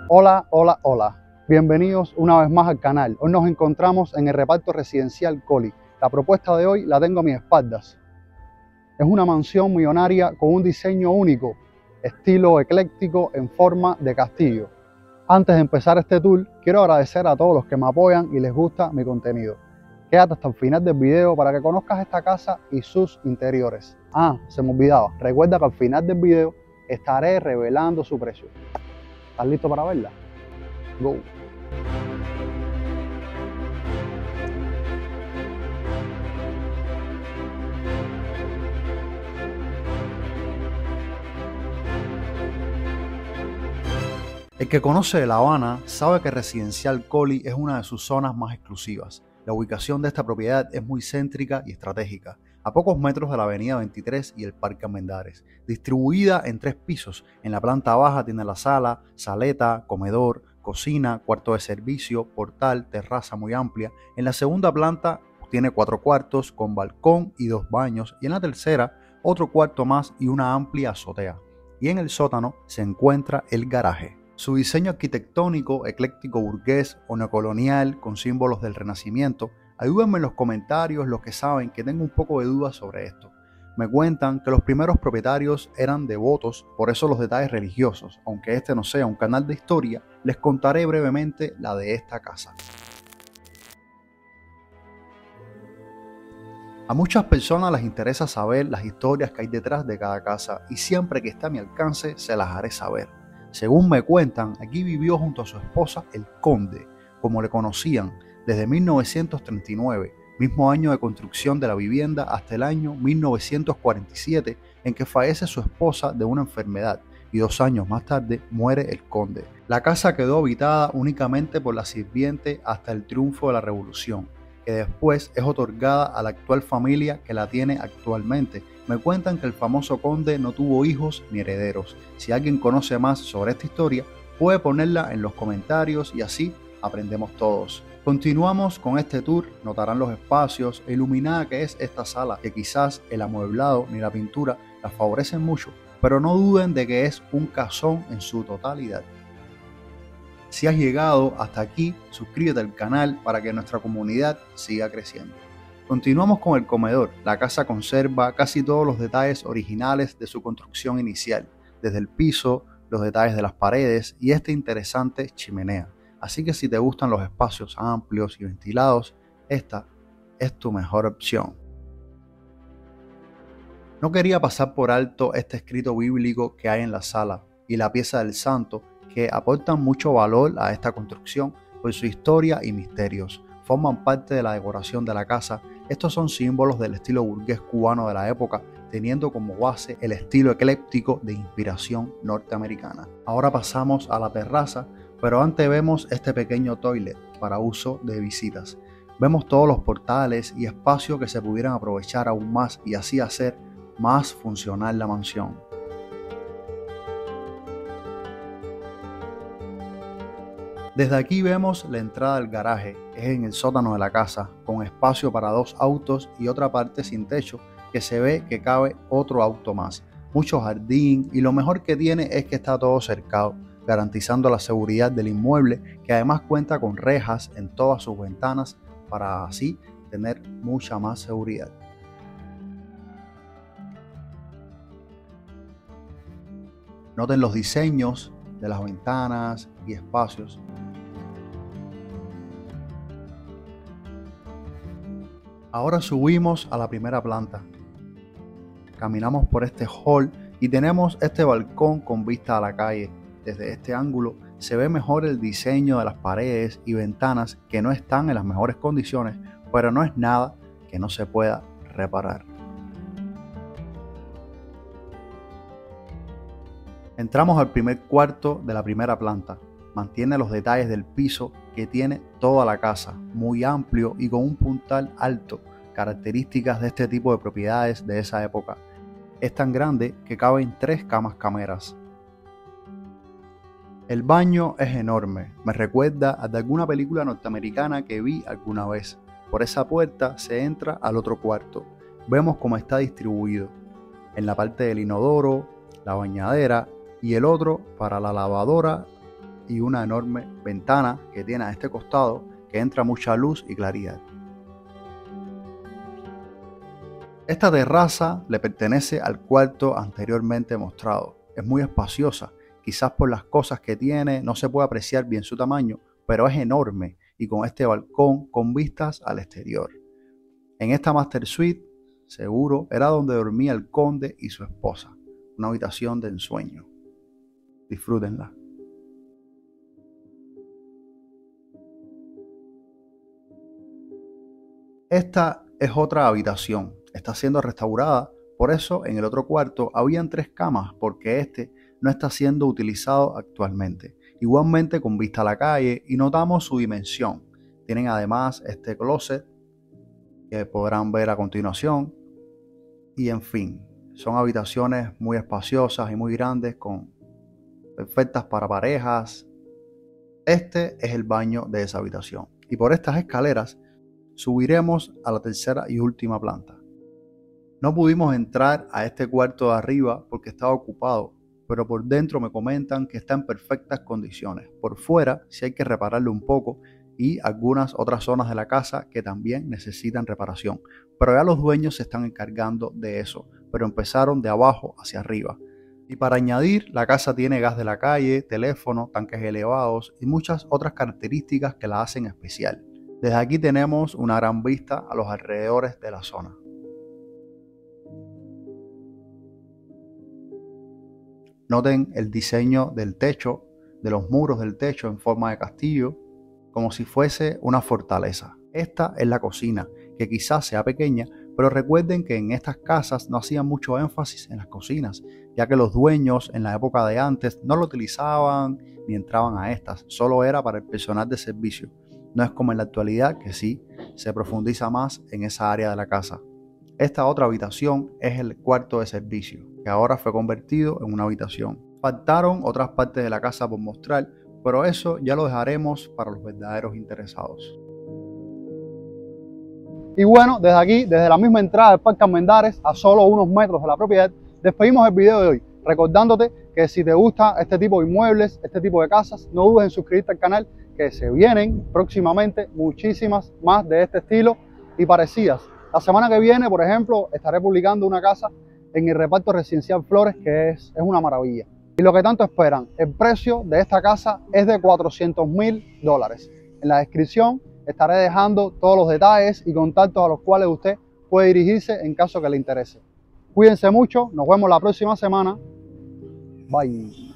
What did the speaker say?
Hola, hola, hola. Bienvenidos una vez más al canal. Hoy nos encontramos en el reparto residencial Collie. La propuesta de hoy la tengo a mis espaldas. Es una mansión millonaria con un diseño único, estilo ecléctico en forma de castillo. Antes de empezar este tour, quiero agradecer a todos los que me apoyan y les gusta mi contenido. Quédate hasta el final del video para que conozcas esta casa y sus interiores. Se me olvidaba, recuerda que al final del video estaré revelando su precio. ¿Estás listo para verla? Go. El que conoce La Habana sabe que Residencial Collie es una de sus zonas más exclusivas. La ubicación de esta propiedad es muy céntrica y estratégica, a pocos metros de la avenida 23 y el Parque Almendares. Distribuida en 3 pisos, en la planta baja tiene la sala, saleta, comedor, cocina, cuarto de servicio, portal, terraza muy amplia. En la segunda planta tiene 4 cuartos con balcón y 2 baños, y en la tercera otro cuarto más y una amplia azotea. Y en el sótano se encuentra el garaje. Su diseño arquitectónico, ecléctico burgués o neocolonial con símbolos del Renacimiento, ayúdenme en los comentarios los que saben que tengo un poco de dudas sobre esto. Me cuentan que los primeros propietarios eran devotos, por eso los detalles religiosos. Aunque este no sea un canal de historia, les contaré brevemente la de esta casa. A muchas personas les interesa saber las historias que hay detrás de cada casa y siempre que esté a mi alcance se las haré saber. Según me cuentan, aquí vivió junto a su esposa el Conde, como le conocían, desde 1939, mismo año de construcción de la vivienda, hasta el año 1947, en que fallece su esposa de una enfermedad, y 2 años más tarde muere el Conde. La casa quedó habitada únicamente por la sirviente hasta el triunfo de la Revolución, que después es otorgada a la actual familia que la tiene actualmente. Me cuentan que el famoso conde no tuvo hijos ni herederos. Si alguien conoce más sobre esta historia, puede ponerla en los comentarios y así aprendemos todos. Continuamos con este tour, notarán los espacios e iluminada que es esta sala, que quizás el amueblado ni la pintura la favorecen mucho, pero no duden de que es un casón en su totalidad. Si has llegado hasta aquí, suscríbete al canal para que nuestra comunidad siga creciendo. Continuamos con el comedor. La casa conserva casi todos los detalles originales de su construcción inicial, desde el piso, los detalles de las paredes y esta interesante chimenea. Así que si te gustan los espacios amplios y ventilados, esta es tu mejor opción. No quería pasar por alto este escrito bíblico que hay en la sala y la pieza del santo, que aportan mucho valor a esta construcción por su historia y misterios. Forman parte de la decoración de la casa. Estos son símbolos del estilo burgués cubano de la época, teniendo como base el estilo ecléctico de inspiración norteamericana. Ahora pasamos a la terraza, pero antes vemos este pequeño toilet para uso de visitas. Vemos todos los portales y espacios que se pudieran aprovechar aún más y así hacer más funcional la mansión. Desde aquí vemos la entrada del garaje, es en el sótano de la casa, con espacio para 2 autos y otra parte sin techo, que se ve que cabe otro auto más. Mucho jardín y lo mejor que tiene es que está todo cercado, garantizando la seguridad del inmueble, que además cuenta con rejas en todas sus ventanas para así tener mucha más seguridad. Noten los diseños de las ventanas y espacios. Ahora subimos a la primera planta. Caminamos por este hall y tenemos este balcón con vista a la calle. Desde este ángulo se ve mejor el diseño de las paredes y ventanas, que no están en las mejores condiciones, pero no es nada que no se pueda reparar. Entramos al primer cuarto de la primera planta. Mantiene los detalles del piso que tiene toda la casa, muy amplio y con un puntal alto, características de este tipo de propiedades de esa época. Es tan grande que caben 3 camas cameras. El baño es enorme, me recuerda a de alguna película norteamericana que vi alguna vez. Por esa puerta se entra al otro cuarto. Vemos cómo está distribuido. En la parte del inodoro, la bañadera y el otro para la lavadora y una enorme ventana que tiene a este costado que entra mucha luz y claridad. Esta terraza le pertenece al cuarto anteriormente mostrado. Es muy espaciosa, quizás por las cosas que tiene no se puede apreciar bien su tamaño, pero es enorme y con este balcón con vistas al exterior. En esta Master Suite, seguro, era donde dormía el conde y su esposa, una habitación de ensueño. Disfrútenla. Esta es otra habitación, está siendo restaurada, por eso en el otro cuarto habían 3 camas porque este no está siendo utilizado actualmente. Igualmente con vista a la calle y notamos su dimensión. Tienen además este closet que podrán ver a continuación y en fin, son habitaciones muy espaciosas y muy grandes perfectas para parejas. Este es el baño de esa habitación y por estas escaleras subiremos a la tercera y última planta. No pudimos entrar a este cuarto de arriba porque estaba ocupado, pero por dentro me comentan que está en perfectas condiciones. Por fuera sí hay que repararle un poco y algunas otras zonas de la casa que también necesitan reparación. Pero ya los dueños se están encargando de eso, pero empezaron de abajo hacia arriba. Y para añadir, la casa tiene gas de la calle, teléfono, tanques elevados y muchas otras características que la hacen especial. Desde aquí tenemos una gran vista a los alrededores de la zona. Noten el diseño del techo, de los muros del techo en forma de castillo, como si fuese una fortaleza. Esta es la cocina, que quizás sea pequeña, pero recuerden que en estas casas no hacían mucho énfasis en las cocinas, ya que los dueños en la época de antes no lo utilizaban ni entraban a estas, solo era para el personal de servicio. No es como en la actualidad que sí se profundiza más en esa área de la casa. Esta otra habitación es el cuarto de servicio, que ahora fue convertido en una habitación. Faltaron otras partes de la casa por mostrar, pero eso ya lo dejaremos para los verdaderos interesados. Y bueno, desde aquí, desde la misma entrada del Parque Armendáriz, a solo unos metros de la propiedad, despedimos el video de hoy, recordándote que si te gusta este tipo de inmuebles, este tipo de casas, no dudes en suscribirte al canal, que se vienen próximamente muchísimas más de este estilo y parecidas. La semana que viene, por ejemplo, estaré publicando una casa en el reparto residencial Flores, que es una maravilla. Y lo que tanto esperan, el precio de esta casa es de $400.000. En la descripción estaré dejando todos los detalles y contactos a los cuales usted puede dirigirse en caso que le interese. Cuídense mucho, nos vemos la próxima semana. Bye.